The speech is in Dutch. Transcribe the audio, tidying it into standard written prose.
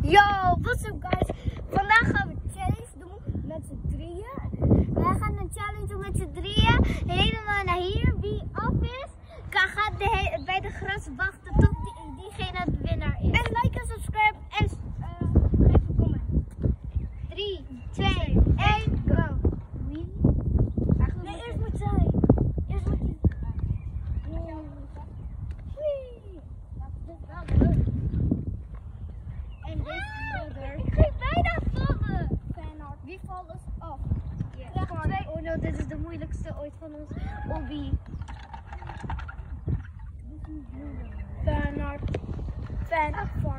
Yo, what's up guys? Vandaag gaan we een challenge doen met z'n drieën. Wij gaan een challenge doen met z'n drieën. Helemaal naar hier. Wie af is, gaat bij de gras wachten tot diegene de winnaar is. En like en subscribe en geef een comment. 3, 2, 1, go. Wie? Nee, eerst moet zij. Eerst moet die. Wee. Dat is wel leuk. En deze folder. Ik ging bijna vallen. Wie valt dus af? Yeah. Oh no, dit is de moeilijkste ooit van ons hobby. Feyenoord.